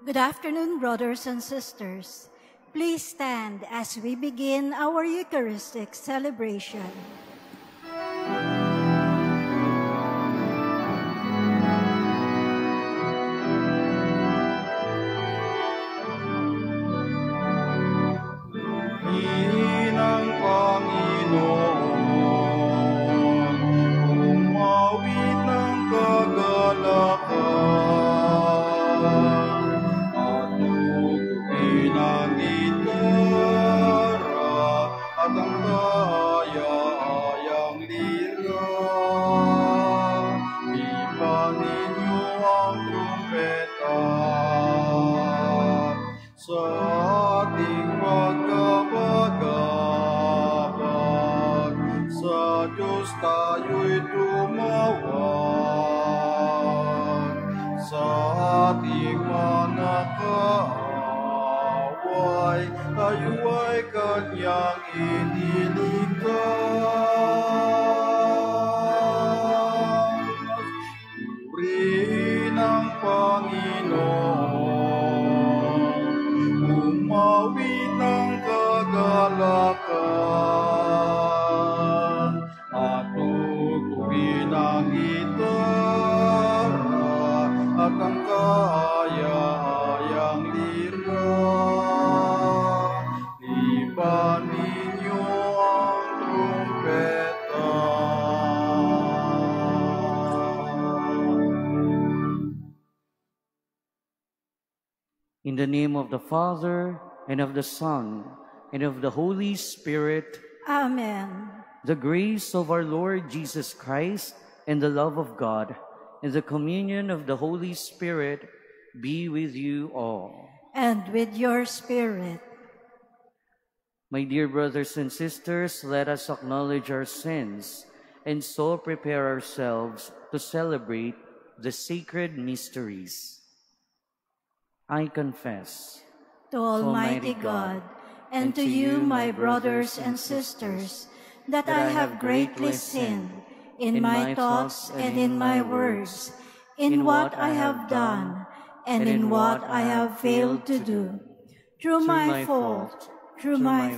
Good afternoon, brothers and sisters. Please stand as we begin our Eucharistic celebration. Inang Panginoon, umawit ng kagalakan, at tugtugin ang gitara at ang kaya-ayang lira. Ipanin niyo ang trumpeta sa ating pagkabagabag. Sa Diyos tayo'y tumawag, sa ating mga kaaway, tayo ay Kanyang iniligtas. Purihin ang Panginoon, umawit ng kagalakan, at tugtugin ang gitara at ang kaya-ayang lira. Ipanin niyo ang trumpeta. In the name of the Father, and of the Son, and of the Holy Spirit. Amen. The grace of our Lord Jesus Christ, and the love of God, and the communion of the Holy Spirit be with you all. And with your spirit. My dear brothers and sisters, let us acknowledge our sins, and so prepare ourselves to celebrate the sacred mysteries. I confess To Almighty God, and to you, my brothers and sisters, that I have greatly sinned in my thoughts and in my words, in what I have done and in what I have failed to do. Through my fault, through my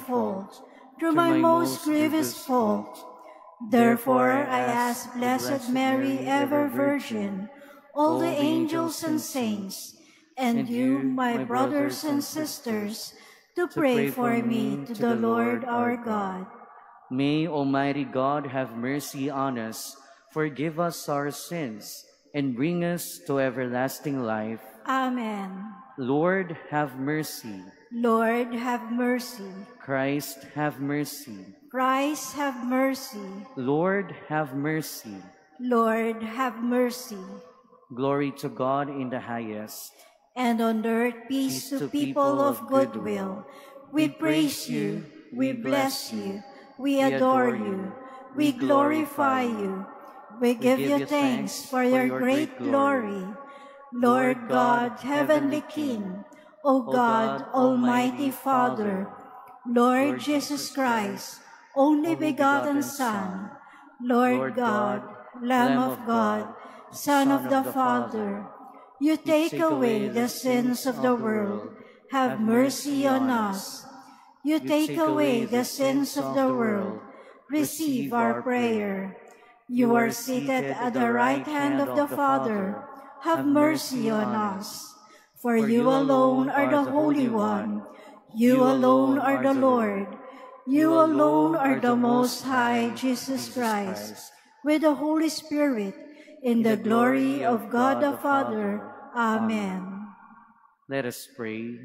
most grievous fault. Therefore I ask Blessed Mary, ever Virgin, all the angels and saints, and you, my brothers and sisters, to pray for me to the Lord our God. May Almighty God have mercy on us, forgive us our sins, and bring us to everlasting life. Amen. Lord, have mercy. Lord, have mercy. Christ, have mercy. Christ, have mercy. Lord, have mercy. Lord, have mercy. Glory to God in the highest. And on earth peace to people of good will. We praise you, we bless you, we adore you, we glorify you. We give you thanks for your great glory. Lord God, heavenly King, O God, Almighty Father, Lord Jesus Christ, only begotten Son, Lord God, Lamb of God, Son of the Father, you take away the sins of the world. Have mercy on us. You take away the sins of the world. Receive our prayer. You are seated at the right hand of the Father. Have mercy on us. For you alone are the Holy One. You alone are the Lord. You alone are the Most High, Jesus Christ, with the Holy Spirit, in the glory of God the Father. Amen. Let us pray.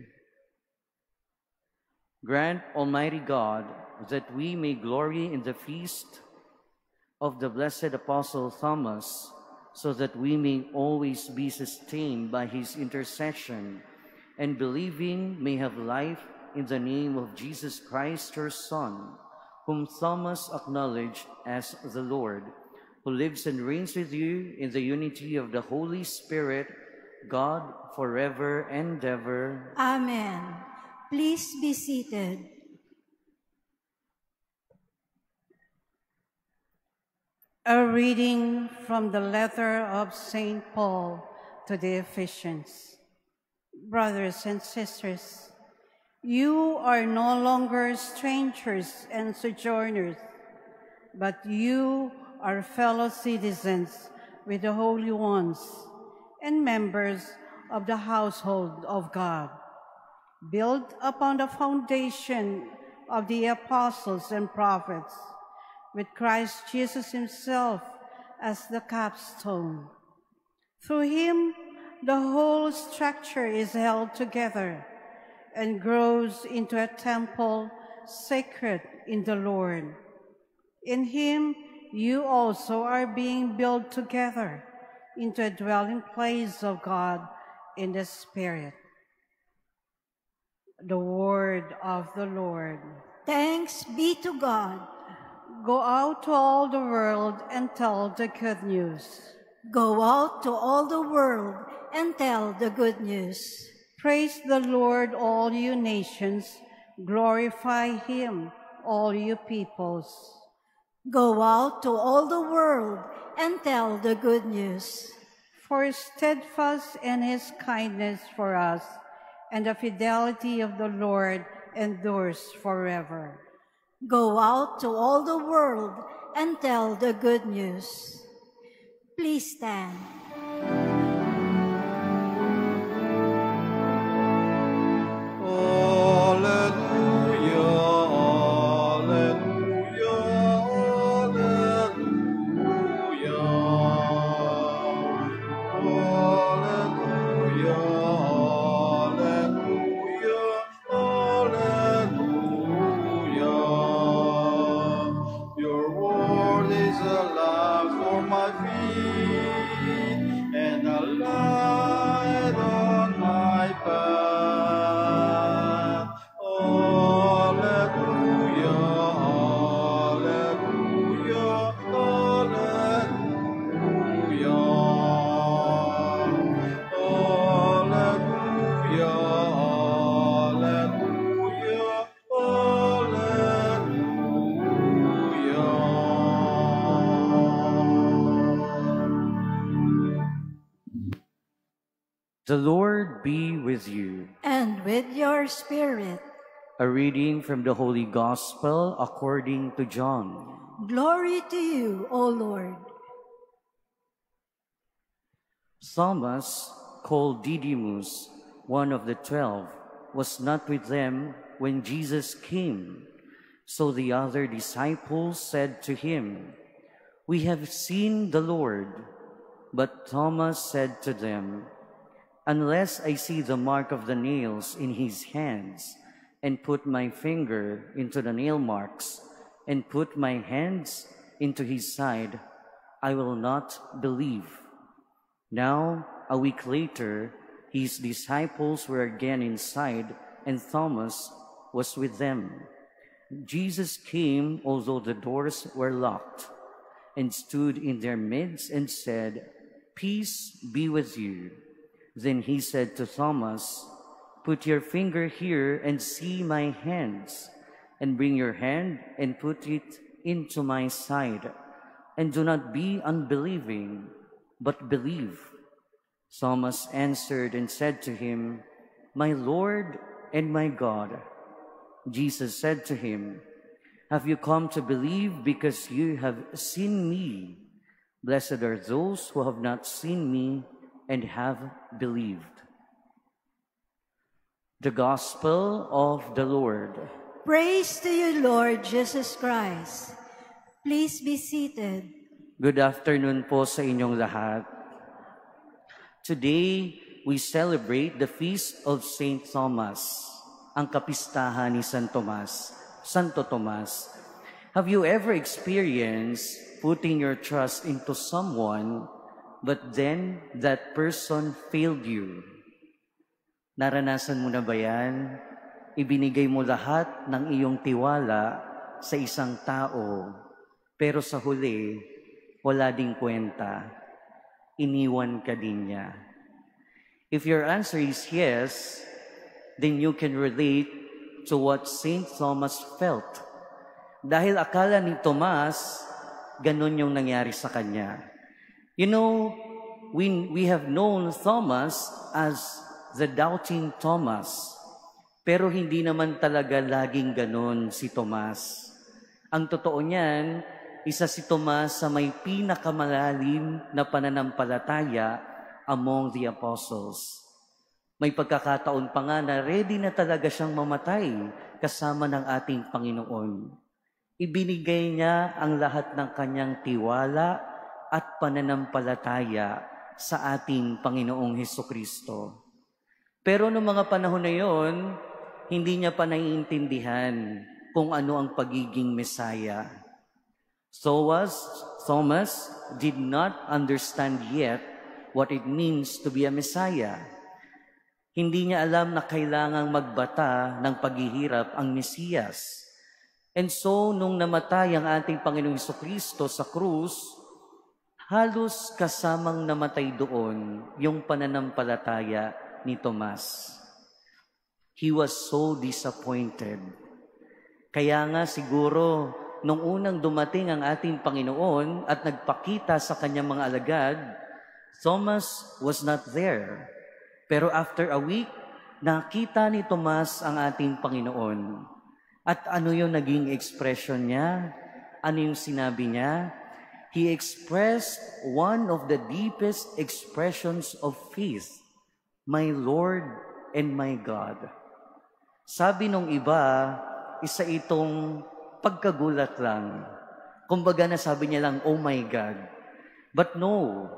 Grant, Almighty God, that we may glory in the feast of the blessed Apostle Thomas, so that we may always be sustained by his intercession, and believing may have life in the name of Jesus Christ, your Son, whom Thomas acknowledged as the Lord, who lives and reigns with you in the unity of the Holy Spirit, God, forever and ever. Amen. Please be seated. A reading from the letter of St. Paul to the Ephesians. Brothers and sisters, you are no longer strangers and sojourners, but you are fellow citizens with the holy ones and members of the household of God, built upon the foundation of the apostles and prophets, with Christ Jesus himself as the capstone. Through him, the whole structure is held together and grows into a temple sacred in the Lord. In him, you also are being built together into a dwelling place of God in the Spirit. The word of the Lord. Thanks be to God. Go out to all the world and tell the good news. Go out to all the world and tell the good news. Praise the Lord, all you nations. Glorify him, all you peoples. Go out to all the world and tell the good news. For steadfast and his kindness for us, and the fidelity of the Lord endures forever. Go out to all the world and tell the good news. Please stand. The Lord be with you. And with your spirit. A reading from the Holy Gospel according to John. Glory to you, O Lord. Thomas, called Didymus, one of the 12, was not with them when Jesus came. So the other disciples said to him, "We have seen the Lord." But Thomas said to them, "Unless I see the mark of the nails in his hands, and put my finger into the nail marks, and put my hands into his side, I will not believe." Now, a week later, his disciples were again inside, and Thomas was with them. Jesus came, although the doors were locked, and stood in their midst and said, "Peace be with you." Then he said to Thomas, "Put your finger here and see my hands, and bring your hand and put it into my side, and do not be unbelieving, but believe." Thomas answered and said to him, "My Lord and my God." Jesus said to him, "Have you come to believe because you have seen me? Blessed are those who have not seen me and have believed." The Gospel of the Lord. Praise to you, Lord Jesus Christ. Please be seated. Good afternoon po sa inyong lahat. Today, we celebrate the Feast of St. Thomas, ang kapistahan ni Santo Tomas. Have you ever experienced putting your trust into someone, but then that person failed you? Naranasan mo na ba yan? Ibinigay mo lahat ng iyong tiwala sa isang tao, pero sa huli, wala ding kwenta. Iniwan ka din niya. If your answer is yes, then you can relate to what St. Thomas felt. Dahil akala ni Tomas, ganun yung nangyari sa kanya. You know, we have known Thomas as the doubting Thomas. Pero hindi naman talaga laging ganon si Tomas. Ang totoo niyan, isa si Tomas sa may pinakamalalim na pananampalataya among the apostles. May pagkakataon pa nga na ready na talaga siyang mamatay kasama ng ating Panginoon. Ibinigay niya ang lahat ng kanyang tiwala at pananampalataya sa ating Panginoong Hesukristo. Pero noong mga panahon na yon, hindi niya pa naiintindihan kung ano ang pagiging Mesaya. So Thomas did not understand yet what it means to be a Messiah. Hindi niya alam na kailangang magbata ng paghihirap ang Mesiyas. And so, nung namatay ang ating Panginoong Hesukristo sa krus, halos kasamang namatay doon yung pananampalataya ni Tomas. He was so disappointed. Kaya nga siguro, nung unang dumating ang ating Panginoon at nagpakita sa kanyang mga alagad, Thomas was not there. Pero after a week, nakita ni Tomas ang ating Panginoon. At ano yung naging expression niya? Ano yung sinabi niya? He expressed one of the deepest expressions of faith, my Lord and my God. Sabi nung iba, isa itong pagkagulat lang. Kumbaga na sabi niya lang, oh my God. But no,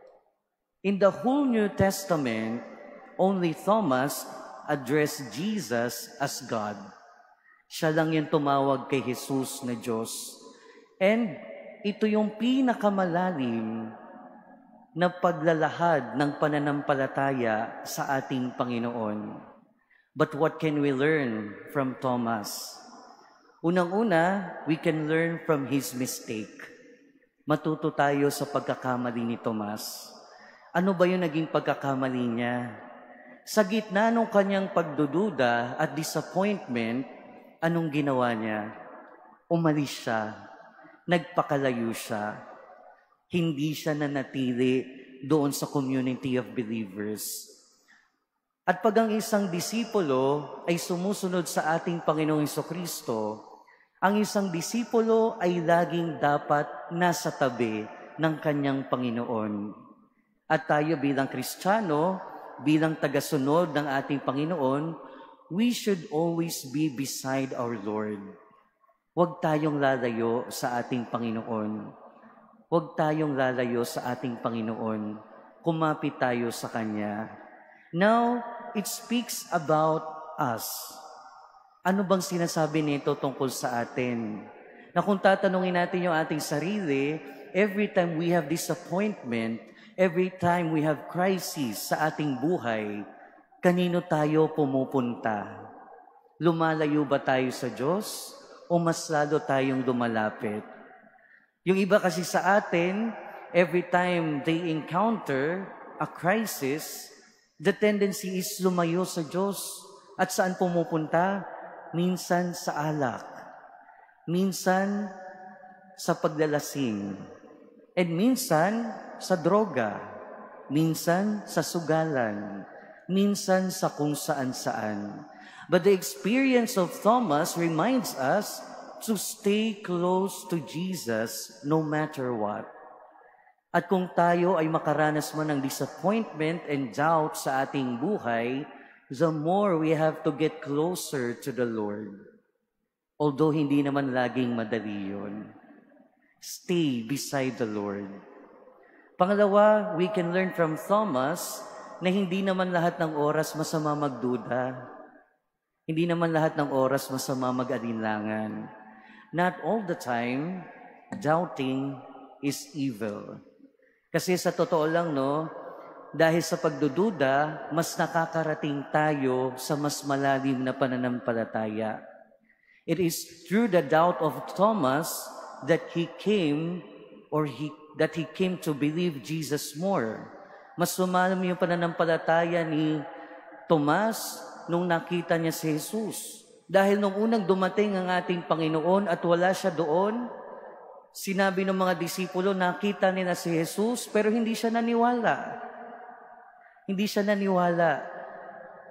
in the whole New Testament, only Thomas addressed Jesus as God. Siya lang yung tumawag kay Jesus na Diyos. And ito yung pinakamalalim na paglalahad ng pananampalataya sa ating Panginoon. But what can we learn from Thomas? Unang-una, we can learn from his mistake. Matuto tayo sa pagkakamali ni Tomas. Ano ba yung naging pagkakamali niya? Sa gitna ng kanyang pagdududa at disappointment, anong ginawa niya? Umalis siya. Nagpakalayo siya. Hindi siya nanatili doon sa community of believers. At pag ang isang disipulo ay sumusunod sa ating Panginoong Hesukristo, ang isang disipulo ay laging dapat nasa tabi ng kanyang Panginoon. At tayo bilang Kristiyano, bilang tagasunod ng ating Panginoon, we should always be beside our Lord. Huwag tayong lalayo sa ating Panginoon. Huwag tayong lalayo sa ating Panginoon. Kumapit tayo sa Kanya. Now, it speaks about us. Ano bang sinasabi nito tungkol sa atin? Na kung tatanungin natin yung ating sarili, every time we have disappointment, every time we have crisis sa ating buhay, kanino tayo pumupunta? Lumalayo ba tayo sa Diyos o mas lalo tayong lumalapit? Yung iba kasi sa atin, every time they encounter a crisis, the tendency is lumayo sa Diyos. At saan pumupunta? Minsan sa alak. Minsan sa paglalasing. And minsan sa droga. Minsan sa sugalan. Minsan sa kung saan-saan. But the experience of Thomas reminds us to stay close to Jesus no matter what. At kung tayo ay makaranas man ng disappointment and doubt sa ating buhay, the more we have to get closer to the Lord. Although hindi naman laging madali yun. Stay beside the Lord. Pangalawa, we can learn from Thomas na hindi naman lahat ng oras masama magduda. Hindi naman lahat ng oras masama mag-alinlangan. Not all the time, doubting is evil. Kasi sa totoo lang, no, dahil sa pagdududa, mas nakakarating tayo sa mas malalim na pananampalataya. It is through the doubt of Thomas that he came to believe Jesus more. Mas lumalim yung pananampalataya ni Tomas nung nakita niya si Jesus. Dahil nung unang dumating ang ating Panginoon at wala siya doon, sinabi ng mga disipulo, nakita nila si Jesus, pero hindi siya naniwala. Hindi siya naniwala.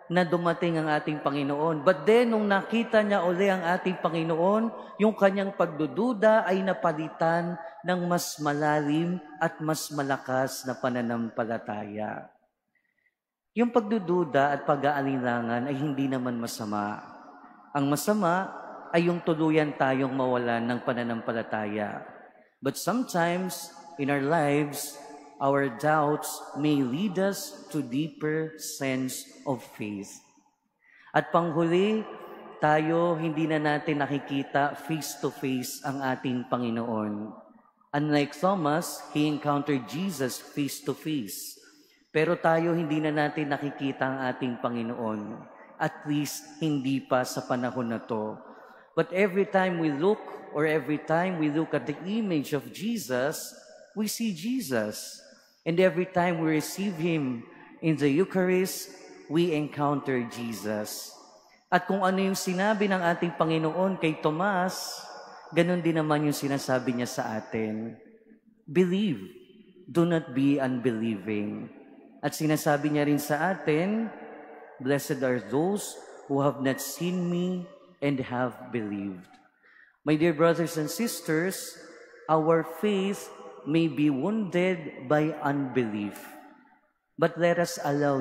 na dumating ang ating Panginoon. But then, nung nakita niya uli ang ating Panginoon, yung kanyang pagdududa ay napalitan ng mas malalim at mas malakas na pananampalataya. Yung pagdududa at pag-aalinlangan ay hindi naman masama. Ang masama ay yung tuluyan tayong mawalan ng pananampalataya. But sometimes, in our lives, our doubts may lead us to deeper sense of faith. At panghuli, tayo hindi na natin nakikita face-to-face ang ating Panginoon. Unlike Thomas, he encountered Jesus face-to-face. Pero tayo hindi na natin nakikita ang ating Panginoon. At least, hindi pa sa panahon na to. But every time we look at the image of Jesus, we see Jesus. And every time we receive Him in the Eucharist, we encounter Jesus. At kung ano yung sinabi ng ating Panginoon kay Tomas, ganun din naman yung sinasabi niya sa atin. Believe, do not be unbelieving. At sinasabi niya rin sa atin, blessed are those who have not seen me and have believed. My dear brothers and sisters, our faith may be wounded by unbelief. But let us allow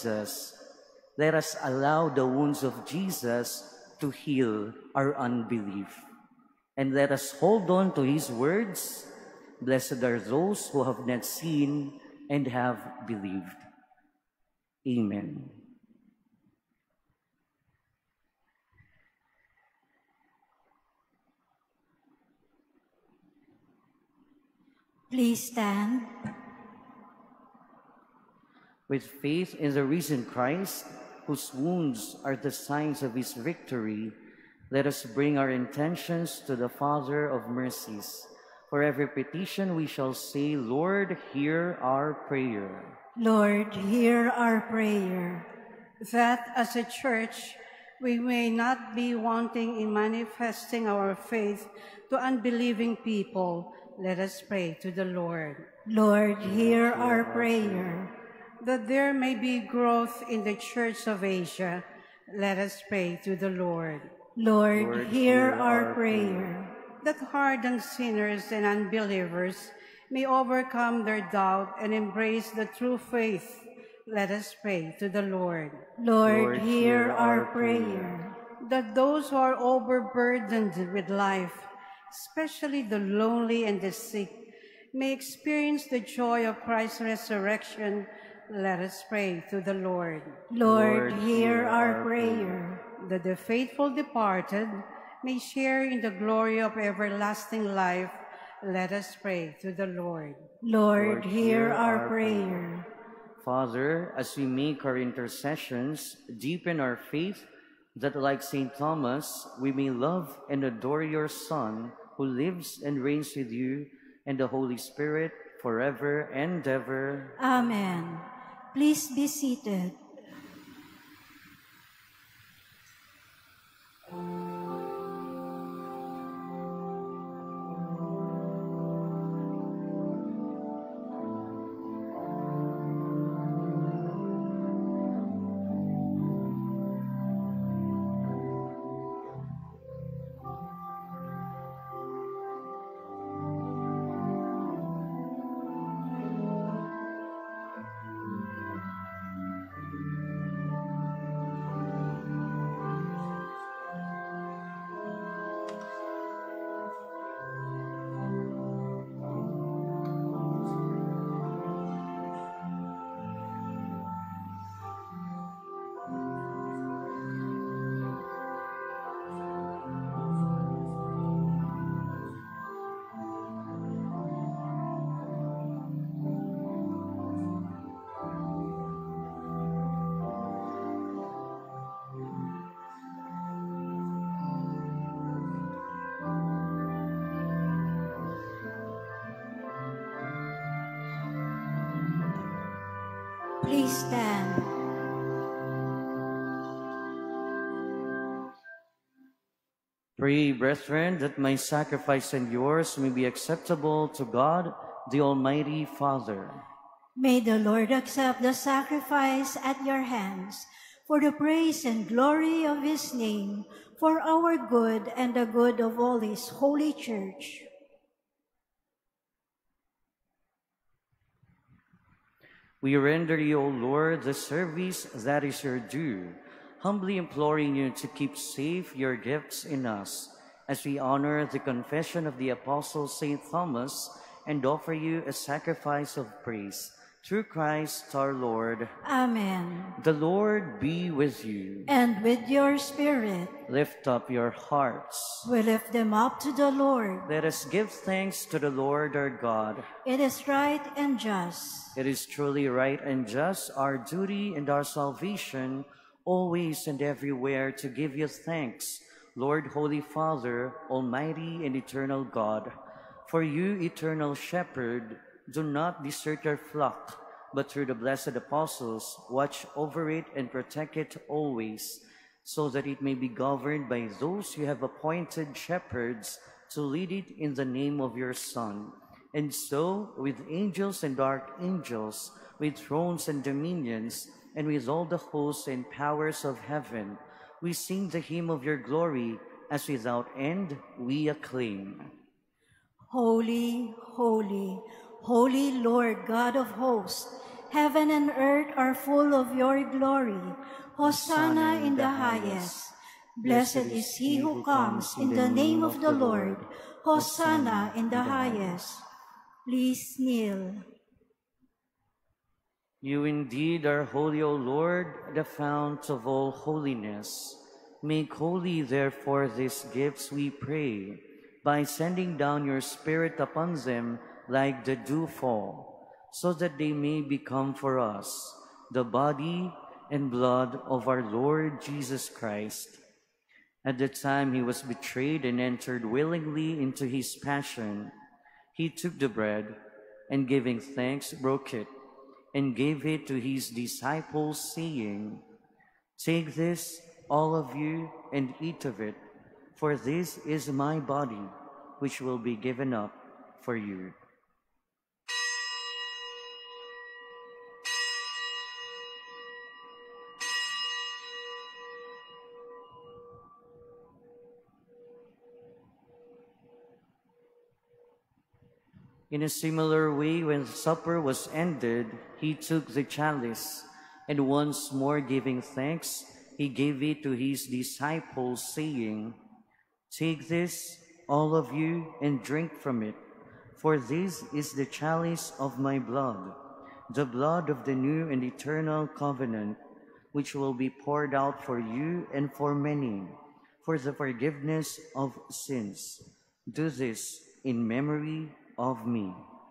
the wounds of Jesus to heal our unbelief. And let us hold on to His words, blessed are those who have not seen and have believed. Amen. Please stand. With faith in the risen Christ, whose wounds are the signs of His victory, let us bring our intentions to the Father of mercies. For every petition we shall say, Lord, hear our prayer. Lord, hear our prayer. That as a church, we may not be wanting in manifesting our faith to unbelieving people, let us pray to the Lord. Lord, hear our prayer. That there may be growth in the Church of Asia, let us pray to the Lord. Lord, hear our prayer. That hardened sinners and unbelievers may overcome their doubt and embrace the true faith, let us pray to the Lord. Lord, hear our prayer. That those who are overburdened with life, especially the lonely and the sick, may experience the joy of Christ's resurrection, let us pray to the Lord. Lord, hear our prayer. That the faithful departed may share in the glory of everlasting life, let us pray to the Lord. Lord, hear our prayer. Father, as we make our intercessions, deepen our faith, that like St. Thomas, we may love and adore your Son, who lives and reigns with you and the Holy Spirit forever and ever. Amen. Please be seated. Please stand. Pray, brethren, that my sacrifice and yours may be acceptable to God, the Almighty Father. May the Lord accept the sacrifice at your hands for the praise and glory of his name, for our good and the good of all his holy church. We render you, O Lord, the service that is your due, humbly imploring you to keep safe your gifts in us, as we honor the confession of the Apostle St. Thomas and offer you a sacrifice of praise. Through Christ our Lord. Amen. The Lord be with you. And with your spirit. Lift up your hearts. We lift them up to the Lord. Let us give thanks to the Lord our God. It is right and just. It is truly right and just, our duty and our salvation, always and everywhere to give you thanks, Lord, Holy Father, Almighty and eternal God. For you, eternal Shepherd, do not desert your flock, but through the blessed apostles, watch over it and protect it always, so that it may be governed by those you have appointed shepherds to lead it in the name of your Son. And so, with angels and archangels, with thrones and dominions, and with all the hosts and powers of heaven, we sing the hymn of your glory, as without end we acclaim. Holy, holy, holy Lord God of hosts, heaven and earth are full of your glory. Hosanna in the highest. Blessed is he who comes in the name of the Lord. Hosanna in the highest. Please kneel. You indeed are holy, O Lord, the fount of all holiness. Make holy, therefore, these gifts, we pray, by sending down your Spirit upon them like the dewfall, so that they may become for us the body and blood of our Lord Jesus Christ. At the time he was betrayed and entered willingly into his passion, he took the bread and, giving thanks, broke it and gave it to his disciples, saying, "Take this, all of you, and eat of it, for this is my body, which will be given up for you." In a similar way, when supper was ended, he took the chalice, and once more giving thanks, he gave it to his disciples, saying, "Take this, all of you, and drink from it, for this is the chalice of my blood, the blood of the new and eternal covenant, which will be poured out for you and for many, for the forgiveness of sins. Do this in memory of me."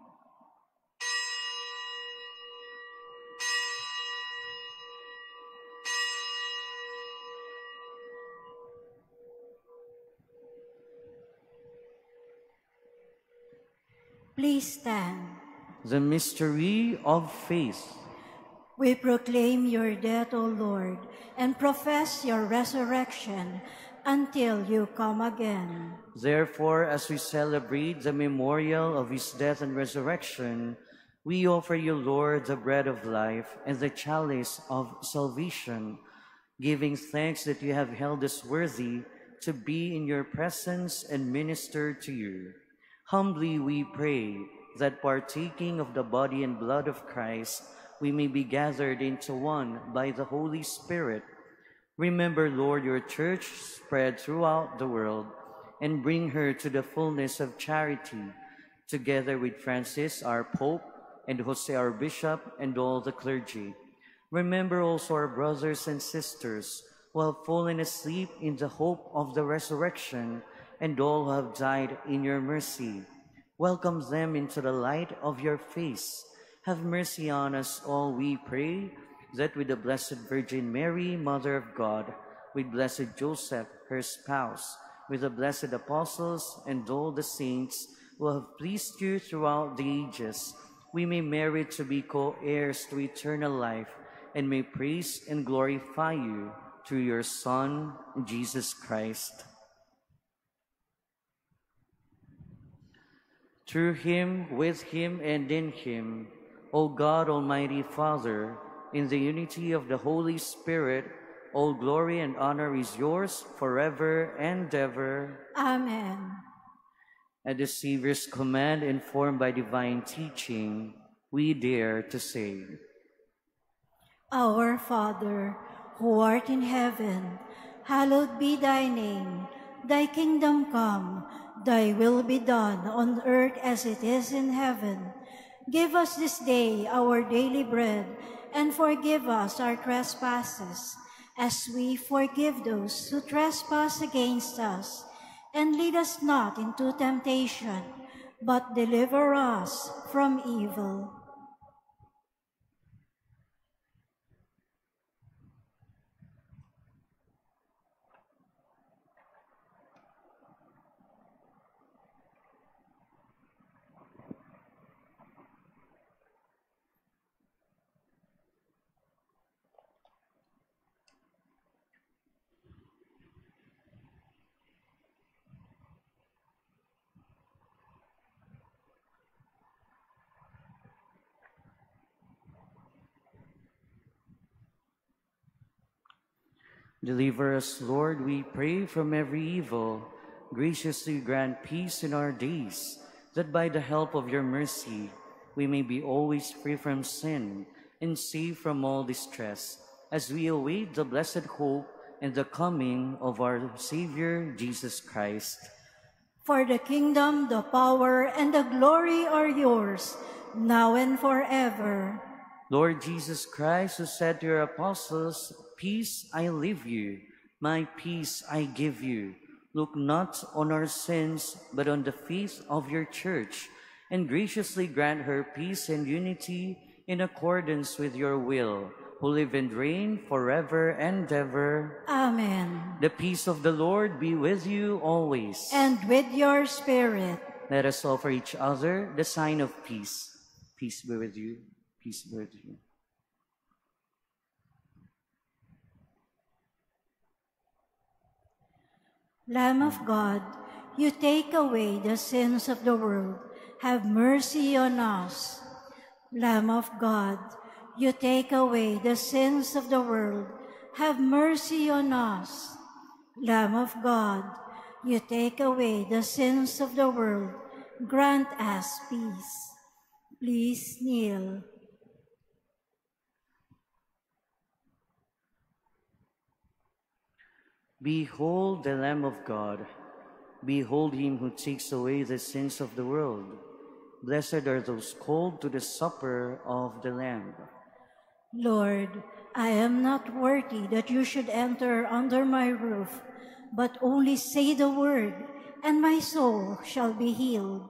Please stand. The mystery of faith. We proclaim your death, O Lord, and profess your resurrection until you come again. Therefore, as we celebrate the memorial of his death and resurrection, we offer you, Lord, the bread of life and the chalice of salvation, giving thanks that you have held us worthy to be in your presence and minister to you. Humbly we pray that, partaking of the body and blood of Christ, we may be gathered into one by the Holy Spirit. Remember, Lord, your church spread throughout the world, and bring her to the fullness of charity, together with Francis, our Pope, and Jose, our Bishop, and all the clergy. Remember also our brothers and sisters who have fallen asleep in the hope of the resurrection, and all who have died in your mercy. Welcome them into the light of your face. Have mercy on us all, we pray, that with the Blessed Virgin Mary, Mother of God, with Blessed Joseph, her spouse, with the blessed apostles and all the saints who have pleased you throughout the ages, we may merit to be co-heirs to eternal life, and may praise and glorify you through your Son, Jesus Christ. Through him, with him, and in him, O God, Almighty Father, in the unity of the Holy Spirit, All glory and honor is yours forever and ever. Amen. At the Savior's command, informed by divine teaching, we dare to say, Our Father, who art in heaven, hallowed be thy name. Thy kingdom come, thy will be done on earth as it is in heaven. Give us this day our daily bread, and forgive us our trespasses, as we forgive those who trespass against us. And lead us not into temptation, but deliver us from evil. Deliver us, Lord, we pray, from every evil. Graciously grant peace in our days, that by the help of your mercy we may be always free from sin and safe from all distress, as we await the blessed hope and the coming of our Savior, Jesus Christ. For the kingdom, the power, and the glory are yours, now and forever. Lord Jesus Christ, who said to your apostles, "Peace I leave you, my peace I give you," look not on our sins, but on the faith of your church, and graciously grant her peace and unity in accordance with your will, who live and reign forever and ever. Amen. The peace of the Lord be with you always. And with your spirit. Let us offer each other the sign of peace. Peace be with you. Peace be with you. Lamb of God, you take away the sins of the world. Have mercy on us. Lamb of God, you take away the sins of the world. Have mercy on us. Lamb of God, you take away the sins of the world. Grant us peace. Please kneel. Behold the Lamb of God. Behold him who takes away the sins of the world. Blessed are those called to the supper of the Lamb. Lord, I am not worthy that you should enter under my roof, but only say the word, and my soul shall be healed.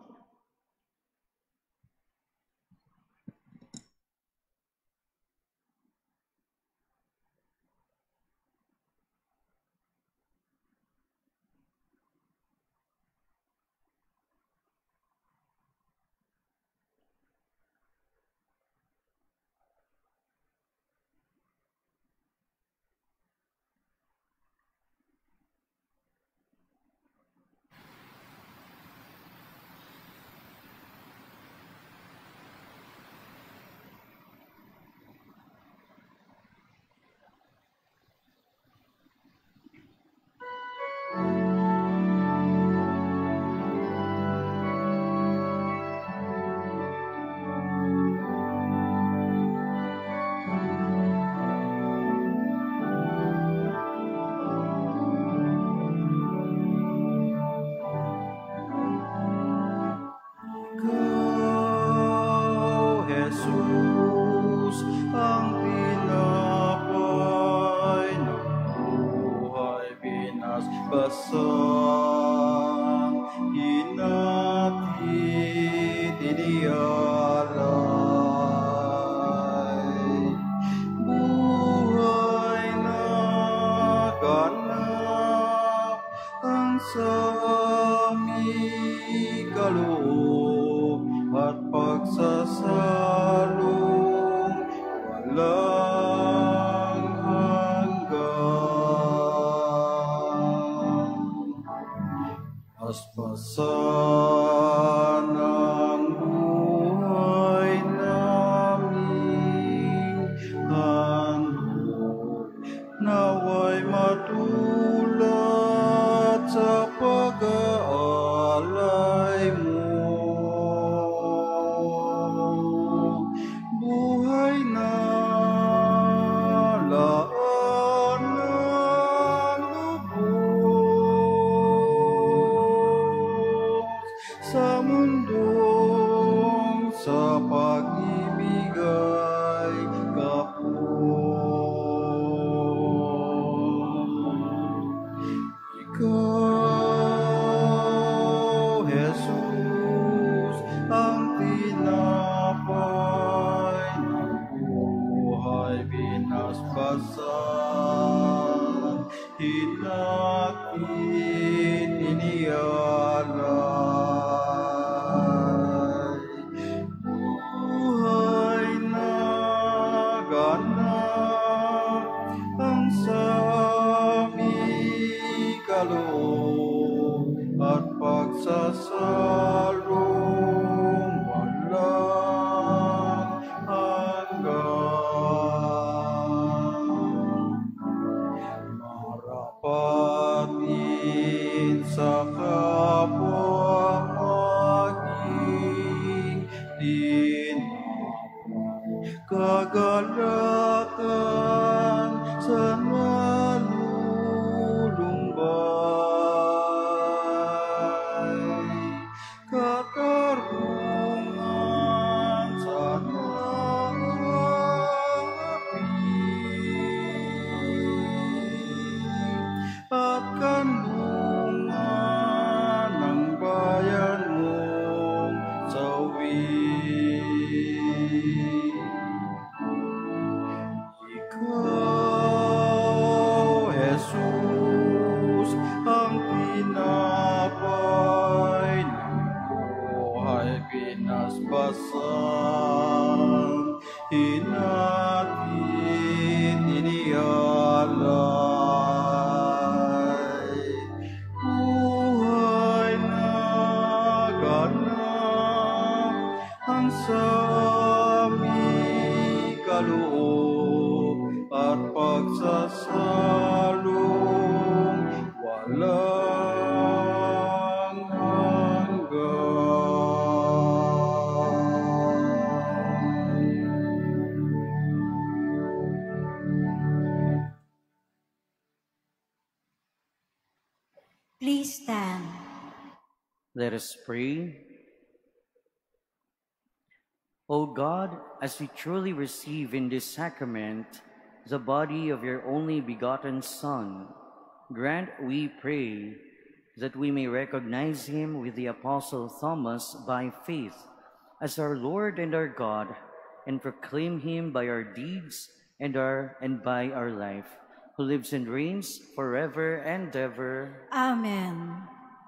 Nawa sa mundong sa pag-ibigay ka po. Ikaw, Jesus, ang tinapay ng buhay binasbasan, hinatid inialay. Buhay na ganap ang sami kaloob at pagsasalong walang hanggan. Marapatin sa kapwa maging tinapay, kagalakan sa malulumbay, katarungan sa nangapi, at kanlungan ng bayan mong sawi. Ikaw, Jesus, ang tinapay ng buhay binasbasan, hinatid inialay. Buhay na ganap ang sami kaloob at pagsasalong walang hanggan. Please stand. Let us pray. O God, as we truly receive in this sacrament the body of your only begotten Son, grant, we pray, that we may recognize him with the Apostle Thomas by faith as our Lord and our God, and proclaim him by our deeds and by our life, who lives and reigns forever and ever. Amen.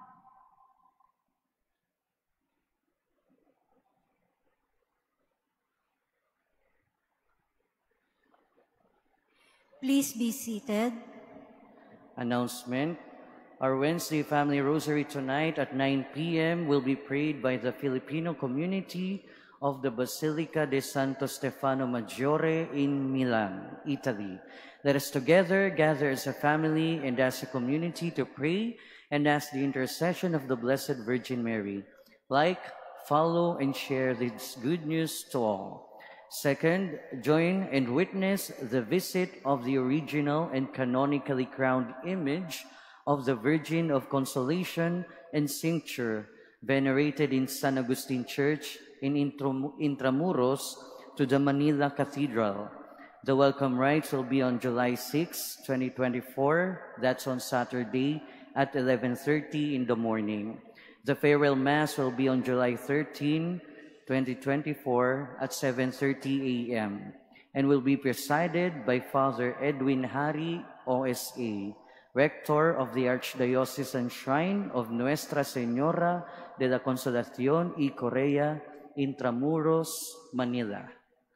Please be seated. Announcement. Our Wednesday Family Rosary tonight at 9 p.m. will be prayed by the Filipino community of the Basilica de Santo Stefano Maggiore in Milan, Italy. Let us together gather as a family and as a community to pray and ask the intercession of the Blessed Virgin Mary. Like, follow, and share this good news to all. Second, join and witness the visit of the original and canonically crowned image of the Virgin of Consolation and Cincture, venerated in San Agustin Church in Intramuros, to the Manila Cathedral. The welcome rites will be on July 6, 2024. That's on Saturday at 11:30 in the morning. The farewell Mass will be on July 13, 2024 at 7:30 a.m. and will be presided by Father Edwin Hari, OSA, Rector of the Archdiocesan Shrine of Nuestra Señora de la Consolación y Correa, Intramuros, Manila.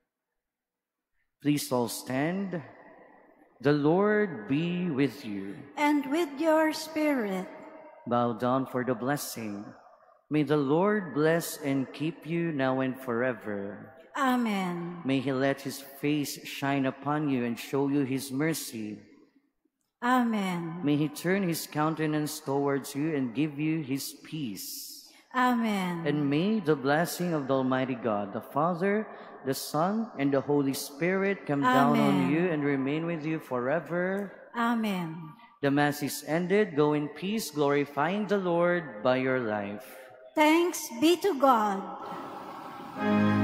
Please all stand. The Lord be with you. And with your spirit. Bow down for the blessing. May the Lord bless and keep you now and forever. Amen. May he let his face shine upon you and show you his mercy. Amen. May he turn his countenance towards you and give you his peace. Amen. And may the blessing of the Almighty God, the Father, the Son, and the Holy Spirit come down on you and remain with you forever. Amen. The Mass is ended. Go in peace, glorifying the Lord by your life. Thanks be to God.